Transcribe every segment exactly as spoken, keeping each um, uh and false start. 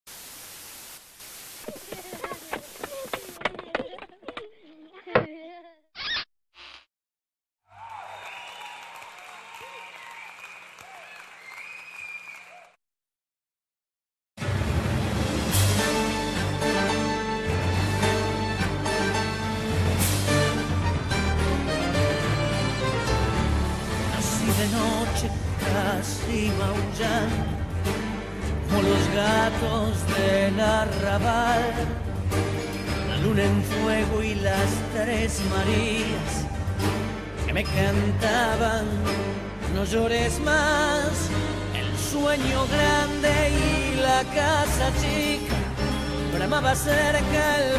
De noche casi maullando como los gatos del arrabal, la luna en fuego y las tres Marías que me cantaban no llores más, el sueño grande y la casa chica, bramaba cerca el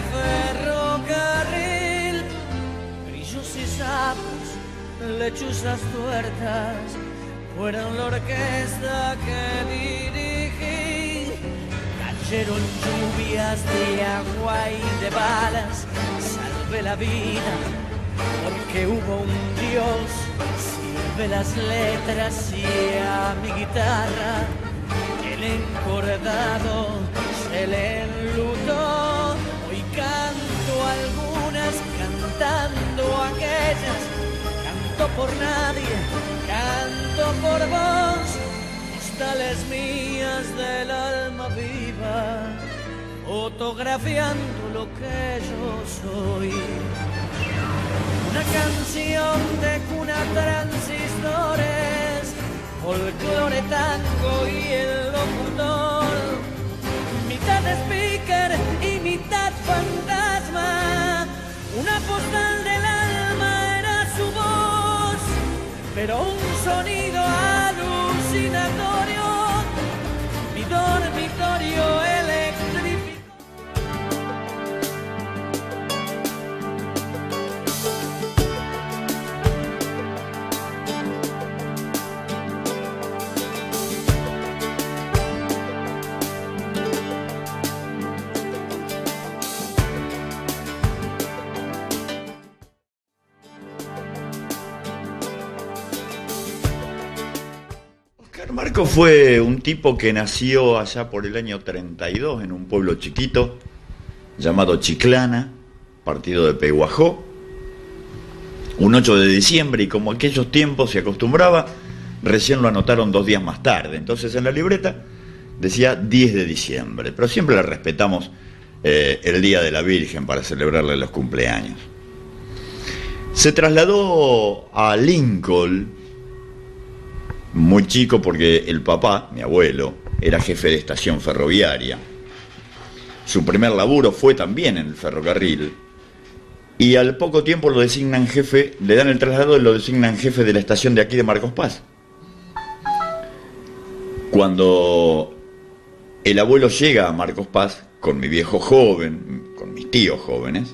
ferrocarril, grillos y sapos, lechuzas tuertas, fueron la orquesta que dirigí. Cayeron lluvias de agua y de balas, salvé la vida porque hubo un Dios. Sirve las letras y a mi guitarra el encordado se le enlutó. Hoy canto algunas, cantando aquellas. Canto por nadie, canto por vos, postales mías del alma viva, fotografiando lo que yo soy. Una canción de cuna, transistores, folclore, tango y el locutor, mitad speaker y mitad fantasma, una postal del alma era su voz, pero un sonido alucinatorio, mi dormitorio electrificó. Marco fue un tipo que nació allá por el año treinta y dos en un pueblo chiquito llamado Chiclana, partido de Peguajó, un ocho de diciembre, y como aquellos tiempos se acostumbraba, recién lo anotaron dos días más tarde. Entonces en la libreta decía diez de diciembre, pero siempre le respetamos eh, el Día de la Virgen para celebrarle los cumpleaños. Se trasladó a Lincoln muy chico porque el papá, mi abuelo, era jefe de estación ferroviaria. Su primer laburo fue también en el ferrocarril y al poco tiempo lo designan jefe, le dan el traslado y lo designan jefe de la estación de aquí de Marcos Paz. Cuando el abuelo llega a Marcos Paz con mi viejo joven, con mis tíos jóvenes,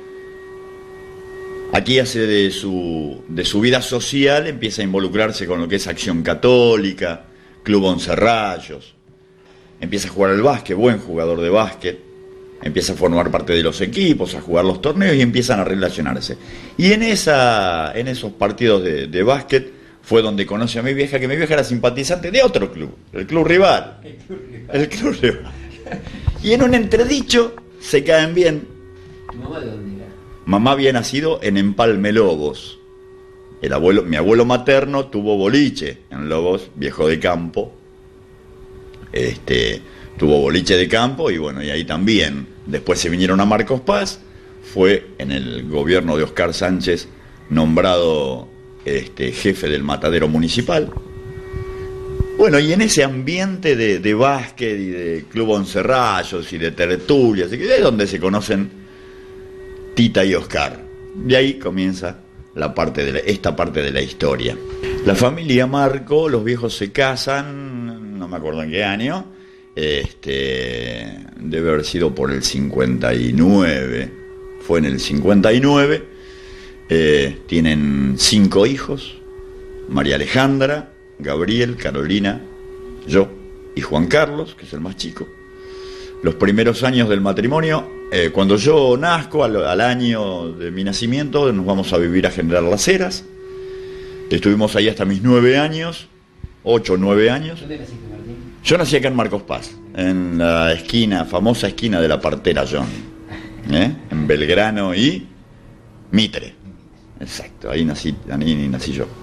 aquí hace de su, de su vida social, empieza a involucrarse con lo que es Acción Católica, Club Once Rayos, empieza a jugar al básquet, buen jugador de básquet, empieza a formar parte de los equipos, a jugar los torneos y empiezan a relacionarse. Y en, esa, en esos partidos de, de básquet fue donde conoce a mi vieja, que mi vieja era simpatizante de otro club, el club rival. El club rival. El club rival. Y en un entredicho se caen bien. ¿Tu mamá de dónde era? Mamá había nacido en Empalme Lobos. El abuelo, mi abuelo materno tuvo boliche en Lobos, viejo de campo. Este, tuvo boliche de campo y bueno, y ahí también. Después se vinieron a Marcos Paz. Fue en el gobierno de Oscar Sánchez nombrado este, jefe del matadero municipal. Bueno, y en ese ambiente de, de básquet y de Club Once Rayos y de tertulias, es donde se conocen Tita y Oscar. De ahí comienza la parte de la, esta parte de la historia. La familia Marco, los viejos se casan, no me acuerdo en qué año, este, debe haber sido por el cincuenta y nueve, fue en el cincuenta y nueve, eh, tienen cinco hijos, María Alejandra, Gabriel, Carolina, yo y Juan Carlos, que es el más chico. Los primeros años del matrimonio, eh, cuando yo nazco, al, al año de mi nacimiento, nos vamos a vivir a General Las Heras. Estuvimos ahí hasta mis nueve años, ocho o nueve años. ¿Dónde naciste, Martín? Yo nací acá en Marcos Paz, en la esquina, famosa esquina de la Partera John, ¿eh? En Belgrano y Mitre. Exacto, ahí nací, ahí nací yo.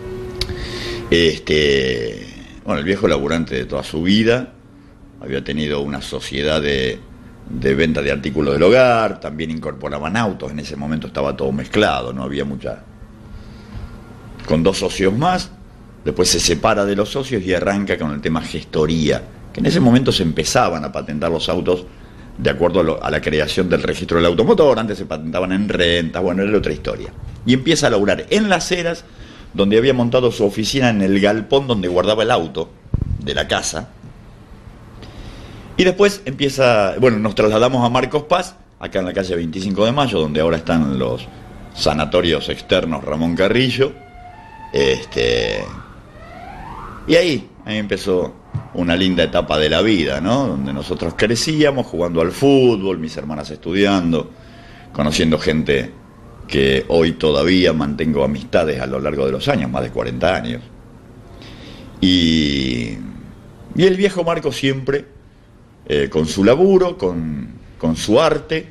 Este, bueno, el viejo laburante de toda su vida, había tenido una sociedad de, de venta de artículos del hogar, también incorporaban autos, en ese momento estaba todo mezclado, no había mucha... Con dos socios más, después se separa de los socios y arranca con el tema gestoría, que en ese momento se empezaban a patentar los autos de acuerdo a, lo, a la creación del registro del automotor, antes se patentaban en rentas, bueno, era otra historia. Y empieza a laburar en Las Heras, donde había montado su oficina en el galpón donde guardaba el auto de la casa. Y después empieza, bueno, nos trasladamos a Marcos Paz, acá en la calle veinticinco de mayo, donde ahora están los sanatorios externos Ramón Carrillo. Este, y ahí, ahí empezó una linda etapa de la vida, ¿no? Donde nosotros crecíamos jugando al fútbol, mis hermanas estudiando, conociendo gente que hoy todavía mantengo amistades a lo largo de los años, más de cuarenta años. Y, y el viejo Marco siempre, eh, con su laburo, con, con su arte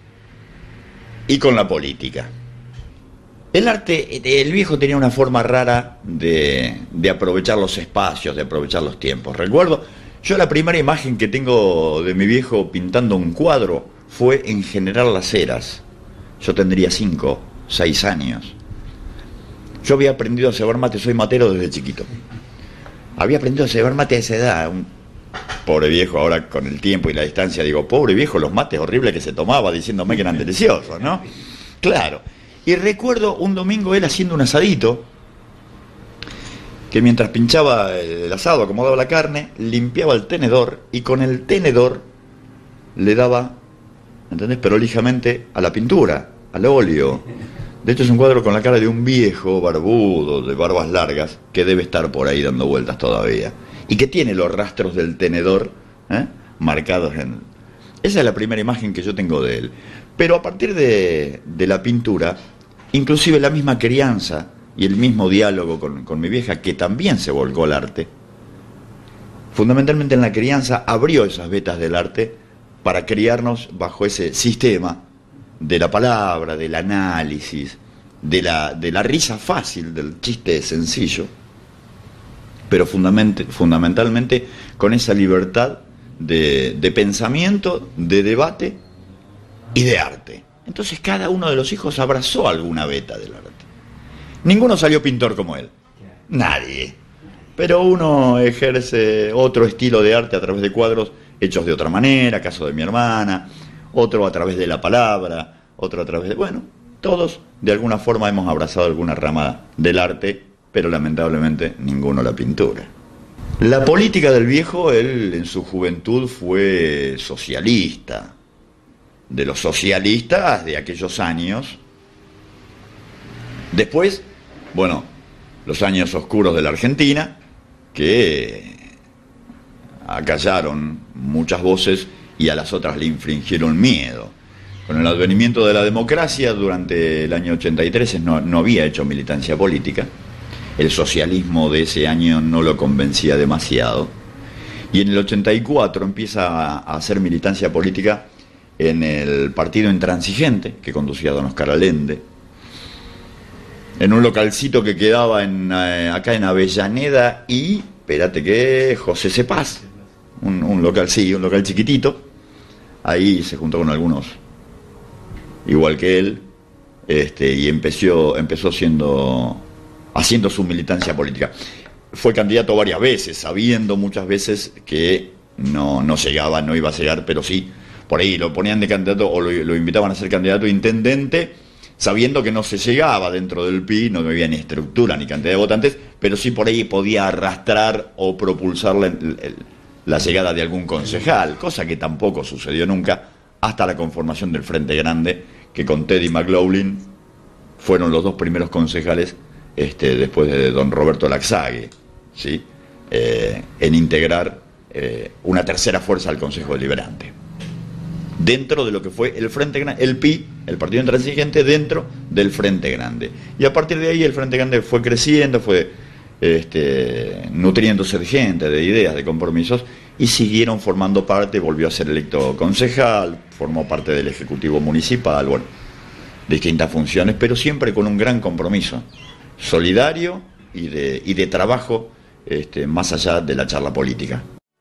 y con la política. El arte, el viejo tenía una forma rara de, de aprovechar los espacios, de aprovechar los tiempos. Recuerdo, yo la primera imagen que tengo de mi viejo pintando un cuadro fue en General Las Heras. Yo tendría cinco, seis años. Yo había aprendido a cebar mate, soy matero desde chiquito. Había aprendido a cebar mate a esa edad. Un pobre viejo, ahora con el tiempo y la distancia, digo, pobre viejo, los mates horribles que se tomaba diciéndome que eran deliciosos, ¿no? Claro. Y recuerdo un domingo él haciendo un asadito, que mientras pinchaba el asado, acomodaba la carne, limpiaba el tenedor y con el tenedor le daba, ¿entendés?, prolijamente a la pintura, al óleo. De hecho es un cuadro con la cara de un viejo barbudo, de barbas largas, que debe estar por ahí dando vueltas todavía. Y que tiene los rastros del tenedor, ¿eh?, marcados en... Esa es la primera imagen que yo tengo de él. Pero a partir de, de la pintura, inclusive la misma crianza y el mismo diálogo con, con mi vieja, que también se volcó al arte, fundamentalmente en la crianza abrió esas vetas del arte para criarnos bajo ese sistema de la palabra, del análisis, de la, de la risa fácil, del chiste sencillo, pero fundament, fundamentalmente con esa libertad de, de pensamiento, de debate y de arte. Entonces cada uno de los hijos abrazó alguna veta del arte. Ninguno salió pintor como él, nadie. Pero uno ejerce otro estilo de arte a través de cuadros hechos de otra manera, caso de mi hermana, otro a través de la palabra, otro a través de... Bueno, todos de alguna forma hemos abrazado alguna rama del arte, pero lamentablemente ninguno la pintura. La política del viejo, él en su juventud fue socialista, de los socialistas de aquellos años. Después, bueno, los años oscuros de la Argentina, que acallaron muchas voces y a las otras le infringieron miedo. Con el advenimiento de la democracia, durante el año ochenta y tres no, no había hecho militancia política. El socialismo de ese año no lo convencía demasiado. Y en el ochenta y cuatro empieza a, a hacer militancia política en el Partido Intransigente, que conducía don Oscar Allende, en un localcito que quedaba en, eh, acá en Avellaneda y, espérate que, José Cepaz, un, un local, sí, un local chiquitito. Ahí se juntó con algunos igual que él, este, y empezó, empezó siendo, haciendo su militancia política. Fue candidato varias veces, sabiendo muchas veces que no, no llegaba, no iba a llegar, pero sí, por ahí lo ponían de candidato o lo, lo invitaban a ser candidato a intendente, sabiendo que no se llegaba dentro del P I, no había ni estructura ni cantidad de votantes, pero sí por ahí podía arrastrar o propulsar la, la llegada de algún concejal, cosa que tampoco sucedió nunca, hasta la conformación del Frente Grande, que con Teddy McLaughlin fueron los dos primeros concejales, este, después de don Roberto Laxague, ¿sí?, eh, en integrar eh, una tercera fuerza al Consejo Deliberante, dentro de lo que fue el Frente Grande, el P I, el Partido Intransigente, dentro del Frente Grande. Y a partir de ahí el Frente Grande fue creciendo, fue este, nutriéndose de gente, de ideas, de compromisos, y siguieron formando parte. Volvió a ser electo concejal, formó parte del Ejecutivo Municipal, bueno, distintas funciones, pero siempre con un gran compromiso solidario y de, y de trabajo, este, más allá de la charla política.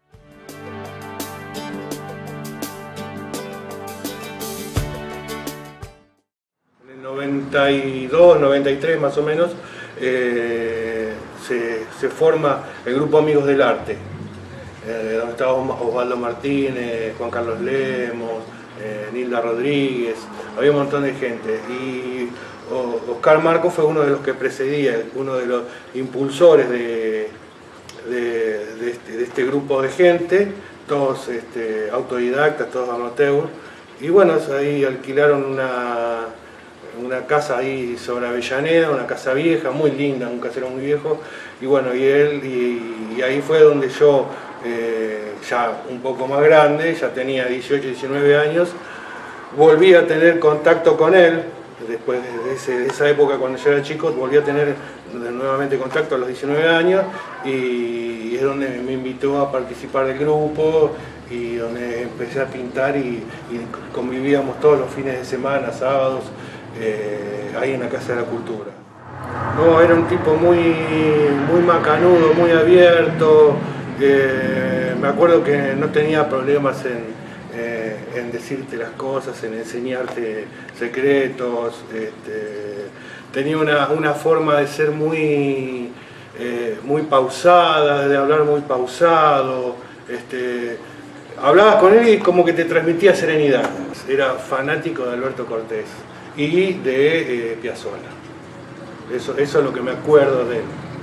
En el noventa y dos, noventa y tres más o menos, eh, se, se forma el Grupo Amigos del Arte, eh, donde estaba Osvaldo Martínez, Juan Carlos Lemos, eh, Nilda Rodríguez, había un montón de gente. Y Oscar Marcos fue uno de los que precedía, uno de los impulsores de, de, de, este, de este grupo de gente, todos este, autodidactas, todos amateurs. Y bueno, ahí alquilaron una, una casa ahí sobre Avellaneda, una casa vieja, muy linda, un casero muy viejo. Y bueno, y él, y, y ahí fue donde yo, eh, ya un poco más grande, ya tenía dieciocho, diecinueve años, volví a tener contacto con él. Después de, ese, de esa época, cuando yo era chico, volví a tener nuevamente contacto a los diecinueve años, y, y es donde me invitó a participar del grupo, y donde empecé a pintar, y, y convivíamos todos los fines de semana, sábados, eh, ahí en la Casa de la Cultura. No, era un tipo muy, muy macanudo, muy abierto. Eh, me acuerdo que no tenía problemas en... Eh, en decirte las cosas, en enseñarte secretos. Este, tenía una, una forma de ser muy, eh, muy pausada, de hablar muy pausado. Este, hablabas con él y como que te transmitía serenidad. Era fanático de Alberto Cortés y de eh, Piazzolla. Eso, eso es lo que me acuerdo de él.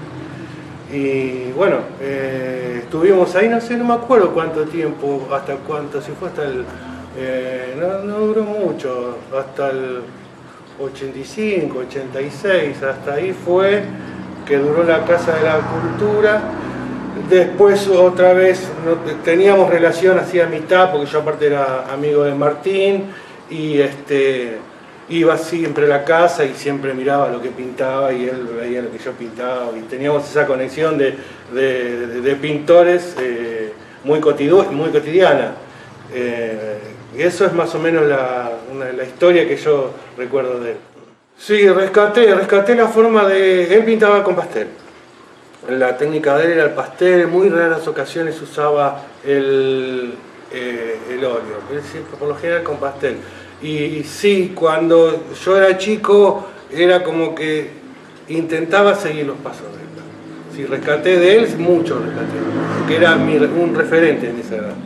Y bueno, eh, estuvimos ahí, no sé, no me acuerdo cuánto tiempo, hasta cuánto, si fue hasta el, eh, no, no duró mucho, hasta el ochenta y cinco, ochenta y seis, hasta ahí fue que duró la Casa de la Cultura. Después otra vez no, teníamos relación así a mitad, porque yo aparte era amigo de Martín, y este... iba siempre a la casa y siempre miraba lo que pintaba y él veía lo que yo pintaba, y teníamos esa conexión de, de, de, de pintores eh, muy, cotidiana, muy cotidiana. Eh, y eso es más o menos la, una, la historia que yo recuerdo de él. Sí, rescaté, rescaté la forma de... Él pintaba con pastel. La técnica de él era el pastel, en muy raras ocasiones usaba el, eh, el óleo, es decir, por lo general con pastel. Y sí, cuando yo era chico, era como que intentaba seguir los pasos de él. Sí, rescaté de él, mucho rescaté, porque era mi, un referente en esa edad.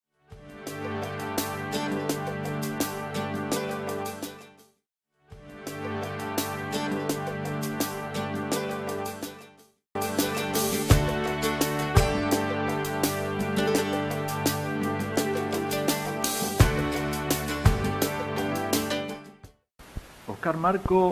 Oscar Marco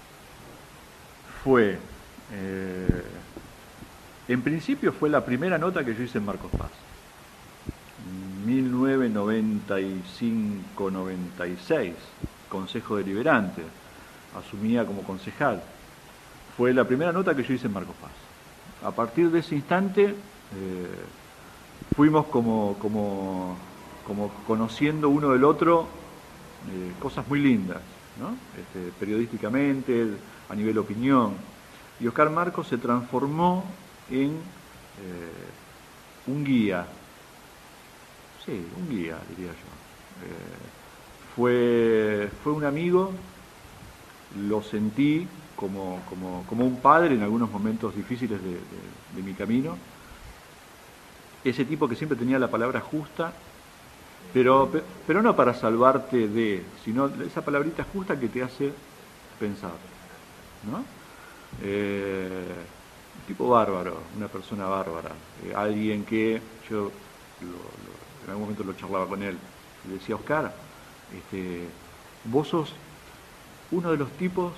fue, eh, en principio fue la primera nota que yo hice en Marcos Paz, mil novecientos noventa y cinco noventa y seis, Consejo Deliberante, asumía como concejal. Fue la primera nota que yo hice en Marcos Paz. A partir de ese instante eh, fuimos como, como, como conociendo uno del otro eh, cosas muy lindas, ¿no? Este, periodísticamente, a nivel opinión. Y Oscar Marcos se transformó en eh, un guía. Sí, un guía, diría yo. Eh, fue, fue un amigo, lo sentí como, como, como un padre en algunos momentos difíciles de, de, de mi camino. Ese tipo que siempre tenía la palabra justa, pero, pero no para salvarte de, sino esa palabrita justa que te hace pensar, ¿no? Eh, un tipo bárbaro, una persona bárbara, eh, alguien que yo lo, lo, en algún momento lo charlaba con él, le decía: Oscar, este, vos sos uno de los tipos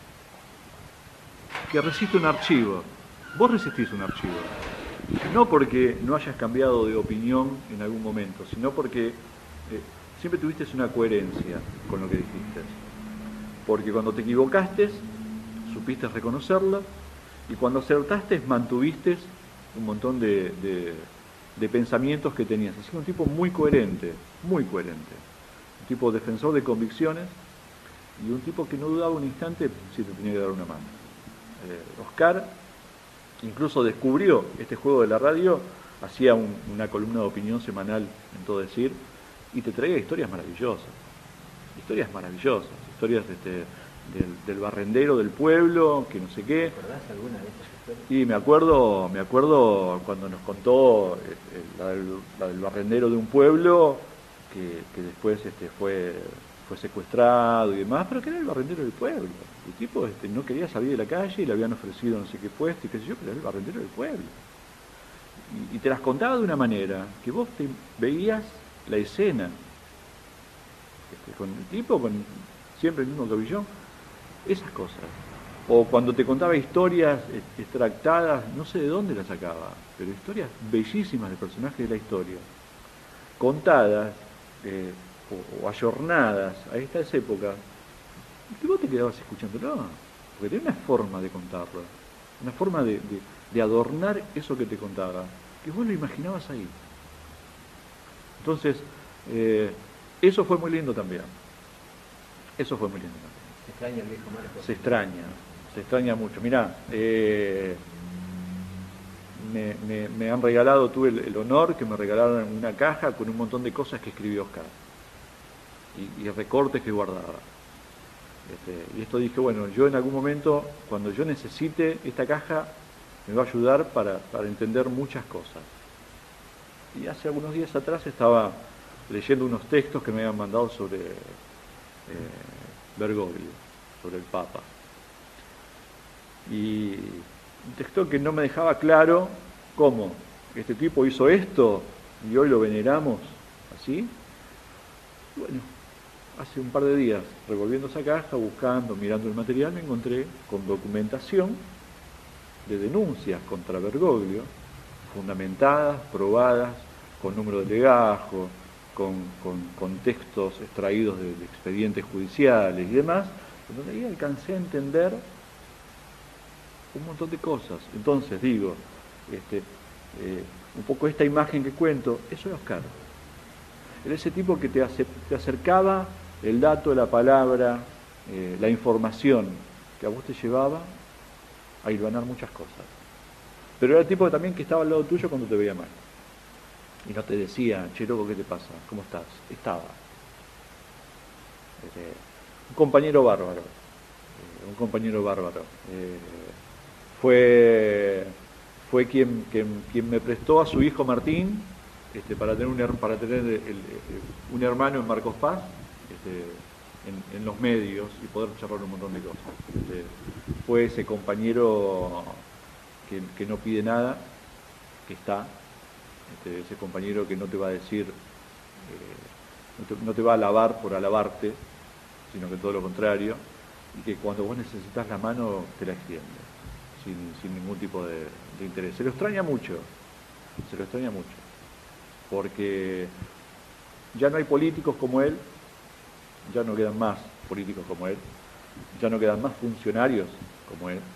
que resiste un archivo. Vos resistís un archivo. No porque no hayas cambiado de opinión en algún momento, sino porque eh, siempre tuviste una coherencia con lo que dijiste. Porque cuando te equivocaste, supiste reconocerla Y cuando acertaste, mantuviste un montón de, de, de pensamientos que tenías. Así que un tipo muy coherente, muy coherente. Un tipo defensor de convicciones y un tipo que no dudaba un instante si te tenía que dar una mano. Eh, Oscar incluso descubrió este juego de la radio, hacía un, una columna de opinión semanal en Todo Decir y te traía historias maravillosas. Historias maravillosas, historias este, del, del barrendero del pueblo, que no sé qué. ¿Te acordás alguna de estas historias? Y me acuerdo, me acuerdo cuando nos contó eh, la, del, la del barrendero de un pueblo que, que después este, fue, fue secuestrado y demás, pero que era el barrendero del pueblo. El tipo este, no quería salir de la calle y le habían ofrecido no sé qué puesto y qué sé yo, pero era el barrendero del pueblo. Y, y te las contaba de una manera que vos te veías la escena. Este, con el tipo, con siempre el mismo cabellón, esas cosas. O cuando te contaba historias extractadas, no sé de dónde las sacaba, pero historias bellísimas de personajes de la historia, contadas eh, o, o ayornadas a estas épocas, y vos te quedabas escuchándolo, porque tenía una forma de contarlo, una forma de, de, de adornar eso que te contaba, que vos lo imaginabas ahí. Entonces, eh, eso fue muy lindo también. Eso fue muy lindo también. ¿Se extraña el viejo Marcos? Se extraña, se extraña mucho. Mirá, eh, me, me, me han regalado, tuve el, el honor que me regalaron una caja con un montón de cosas que escribió Oscar y, y recortes que guardaba. Este, y esto dije, bueno, yo en algún momento, cuando yo necesite esta caja, me va a ayudar para, para entender muchas cosas. Y hace algunos días atrás estaba leyendo unos textos que me habían mandado sobre eh, Bergoglio, sobre el Papa. Y un texto que no me dejaba claro cómo este tipo hizo esto y hoy lo veneramos así. Bueno, hace un par de días, revolviendo esa caja, buscando, mirando el material, me encontré con documentación de denuncias contra Bergoglio, fundamentadas, probadas, con número de legajo, con, con, con textos extraídos de, de expedientes judiciales y demás, en donde ahí alcancé a entender un montón de cosas. Entonces digo, este, eh, un poco esta imagen que cuento, eso era Oscar. Era ese tipo que te, hace, te acercaba el dato, la palabra, eh, la información que a vos te llevaba a hilvanar muchas cosas. Pero era el tipo también que estaba al lado tuyo cuando te veía mal. Y no te decía, che, loco, ¿qué te pasa? ¿Cómo estás? Estaba. Este, un compañero bárbaro. Eh, un compañero bárbaro. Eh, fue fue quien, quien, quien me prestó a su hijo Martín este, para tener, un, para tener el, el, un hermano en Marcos Paz, este, en, en los medios y poder charlar un montón de cosas. Este, fue ese compañero que, que no pide nada, que está, este, ese compañero que no te va a decir, eh, no, te, no te va a alabar por alabarte, sino que todo lo contrario, y que cuando vos necesitas la mano te la extiende, sin, sin ningún tipo de, de interés. Se lo extraña mucho, se lo extraña mucho, porque ya no hay políticos como él, ya no quedan más políticos como él, ya no quedan más funcionarios como él,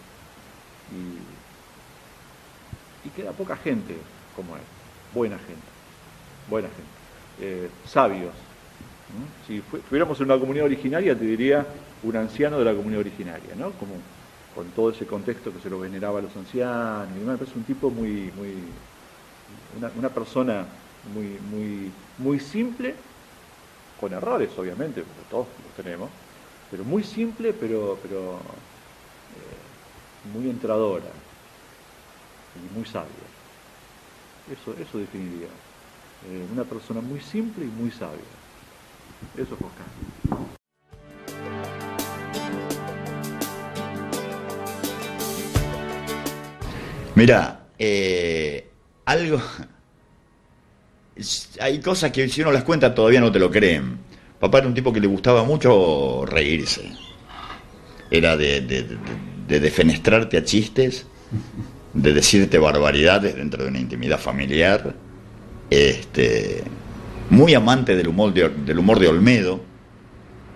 y, y queda poca gente como él, buena gente, buena gente, eh, sabios. ¿Mm? Si fuéramos en una comunidad originaria, te diría un anciano de la comunidad originaria, ¿no? Como con todo ese contexto que se lo veneraba a los ancianos, y me parece un tipo muy, muy, una, una persona muy, muy, muy simple, con errores obviamente, porque todos los tenemos, pero muy simple, pero, pero eh, muy entradora y muy sabia. Eso, eso definiría. Eh, una persona muy simple y muy sabia. Eso es Oscar. Mira, eh, algo... Hay cosas que si uno las cuenta todavía no te lo creen. Papá era un tipo que le gustaba mucho reírse. Era de, de, de, de defenestrarte a chistes, de decirte barbaridades dentro de una intimidad familiar. Este, muy amante del humor de, del humor de Olmedo,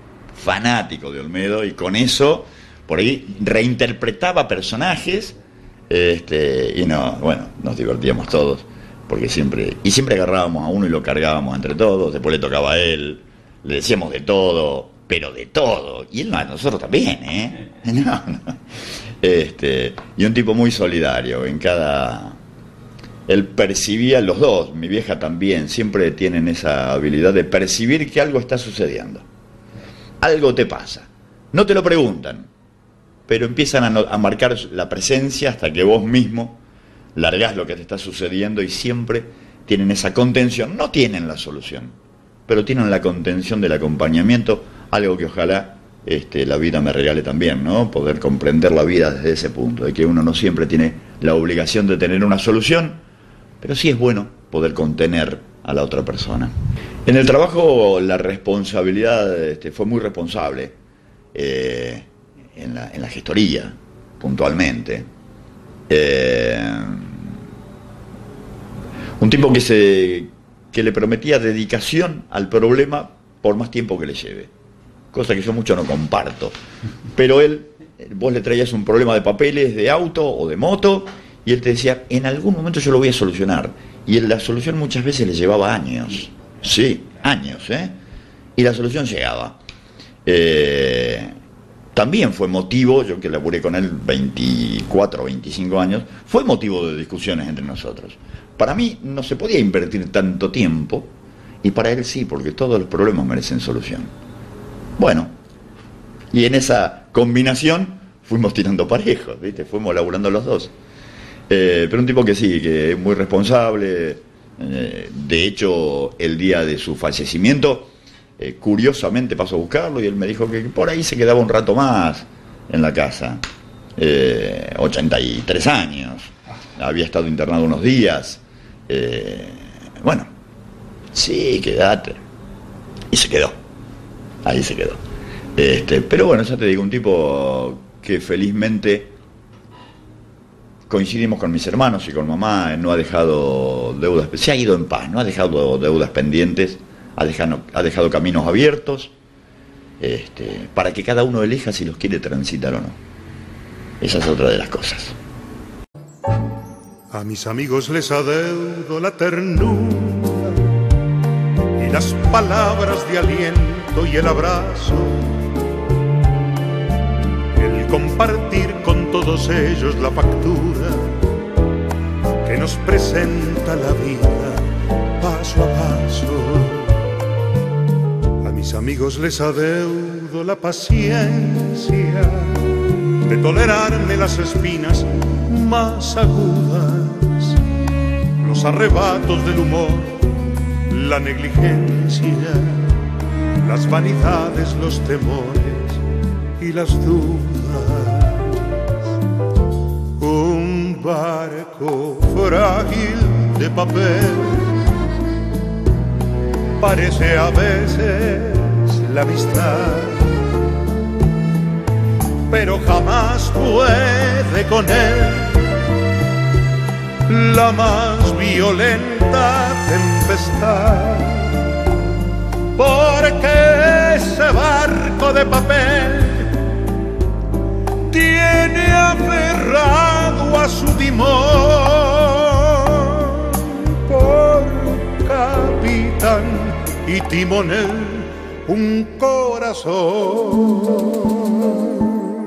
fanático de Olmedo, y con eso por ahí reinterpretaba personajes Este, y no, bueno, nos divertíamos todos, porque siempre, y siempre agarrábamos a uno y lo cargábamos entre todos, después le tocaba a él, le decíamos de todo, pero de todo, y él no, a nosotros también, ¿eh? No, no. Este, y un tipo muy solidario, en cada... Él percibía, los dos, mi vieja también, siempre tienen esa habilidad de percibir que algo está sucediendo. Algo te pasa. No te lo preguntan, pero empiezan a, no, a marcar la presencia hasta que vos mismo largás lo que te está sucediendo y siempre tienen esa contención. No tienen la solución, pero tienen la contención del acompañamiento, algo que ojalá este, la vida me regale también, ¿no? Poder comprender la vida desde ese punto, de que uno no siempre tiene la obligación de tener una solución, pero sí es bueno poder contener a la otra persona. En el trabajo la responsabilidad este, fue muy responsable, eh, en, la, en la gestoría, puntualmente. Eh, un tipo que, se, que le prometía dedicación al problema por más tiempo que le lleve, cosa que yo mucho no comparto. Pero él, vos le traías un problema de papeles, de auto o de moto, y él te decía, en algún momento yo lo voy a solucionar. Y la solución muchas veces le llevaba años. Sí, años, ¿eh? Y la solución llegaba. Eh, también fue motivo, yo que laburé con él veinticuatro, veinticinco años, fue motivo de discusiones entre nosotros. Para mí no se podía invertir tanto tiempo, y para él sí, porque todos los problemas merecen solución. Bueno, y en esa combinación fuimos tirando parejos, ¿viste? Fuimos laburando los dos. Eh, pero un tipo que sí, que es muy responsable. Eh, de hecho, el día de su fallecimiento, eh, curiosamente pasó a buscarlo y él me dijo que por ahí se quedaba un rato más en la casa. Eh, ochenta y tres años, había estado internado unos días. Eh, bueno, sí, quédate. Y se quedó, ahí se quedó. Este, pero bueno, ya te digo, un tipo que felizmente coincidimos con mis hermanos y con mamá, no ha dejado deudas, se ha ido en paz, no ha dejado deudas pendientes, ha dejado, ha dejado caminos abiertos, este, para que cada uno elija si los quiere transitar o no. Esa es otra de las cosas. A mis amigos les adeudo la ternura y las palabras de aliento y el abrazo, el compartir con todos ellos la factura que nos presenta la vida paso a paso. A mis amigos les adeudo la paciencia de tolerarme las espinas más agudas, los arrebatos del humor, la negligencia, las vanidades, los temores y las dudas. Un barco frágil de papel parece a veces la amistad, pero jamás puede con él la más violenta tempestad, porque ese barco de papel tiene aferrado a su timón por capitán y timonel un corazón.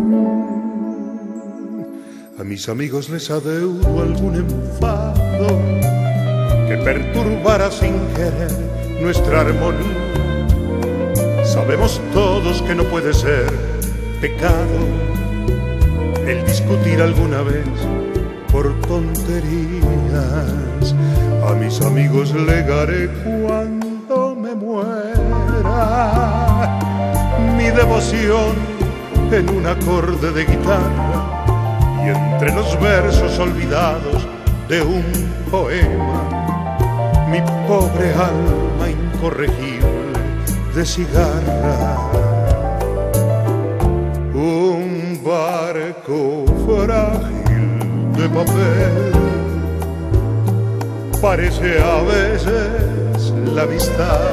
A mis amigos les adeudo algún enfado que perturbara sin querer nuestra armonía. Sabemos todos que no puede ser pecado el discutir alguna vez por tonterías. A mis amigos legaré cuando me muera mi devoción en un acorde de guitarra y entre los versos olvidados de un poema mi pobre alma incorregible de cigarra. Un barco frágil de papel parece a veces la amistad,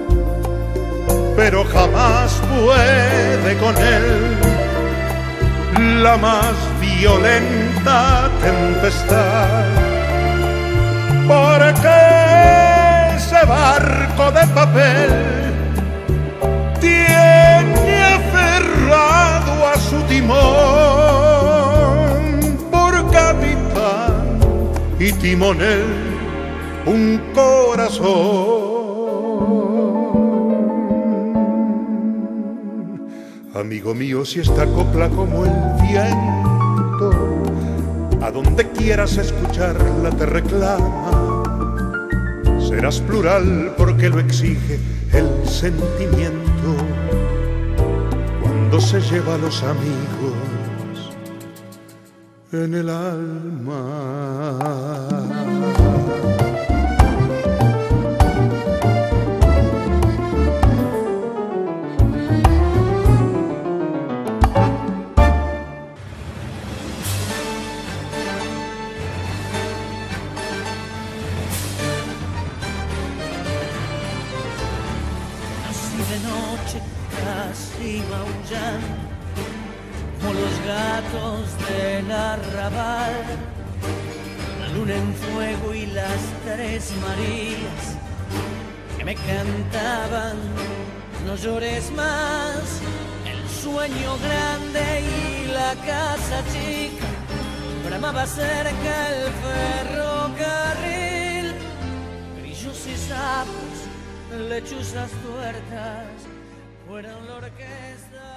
pero jamás puede con él la más violenta tempestad, porque ese barco de papel tiene aferrado a su timón por capitán y timonel un corazón. Amigo mío, si esta copla como el viento, a donde quieras escucharla te reclama, serás plural porque lo exige el sentimiento cuando se lleva a los amigos en el alma. De noche casi maullando como los gatos del arrabal, la luna en fuego y las tres Marías que me cantaban no llores más, el sueño grande y la casa chica, bramaba cerca el ferrocarril, grillos y sapos, lechuzas tuertas, fueron la orquesta.